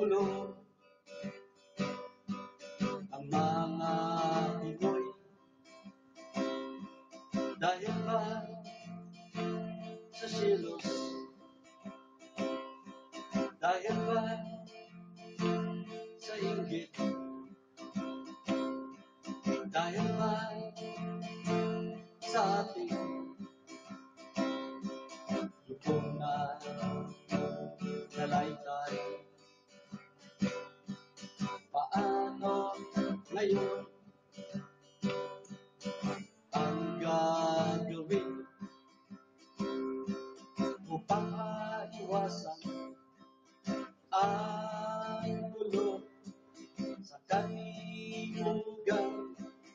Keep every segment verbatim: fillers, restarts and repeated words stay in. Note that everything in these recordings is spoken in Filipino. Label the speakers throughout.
Speaker 1: ulo ang mga Pinoy. Dahil ba sa silos? Dahil ba sa inggit? Dahil ba sa ating lubong na nalaitay? Paano ngayon ang gagawin upang maiwasan ang gulo sa kalimugang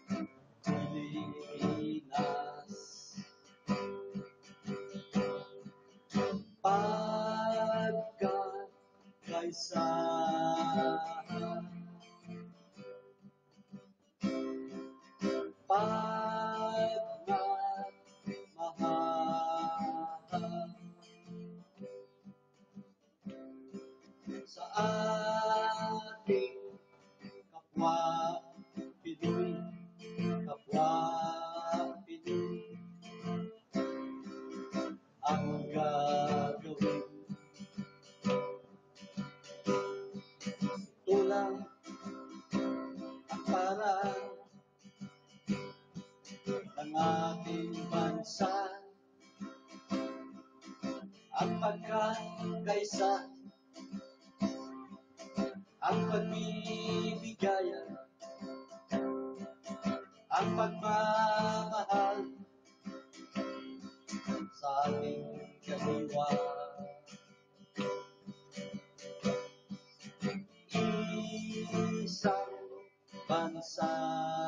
Speaker 1: Pilipinas? Pagkakaisahan, pagmamahal sa ating kapwa Pinoy, kapwa Pinoy ang gagawin. Ito lang ang paraan ng ating bansa, ang pagkakaisa, ang pagbibigayan, ang pagmamahal sa ating kadiwa. Isang bansa